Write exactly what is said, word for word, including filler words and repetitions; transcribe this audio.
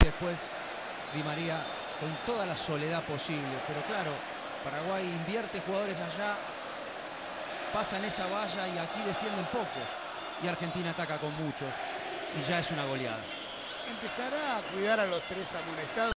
después Di María con toda la soledad posible. Pero claro, Paraguay invierte jugadores allá, pasan esa valla y aquí defienden pocos. Y Argentina ataca con muchos. Y ya es una goleada. Empezará a cuidar a los tres amonestados.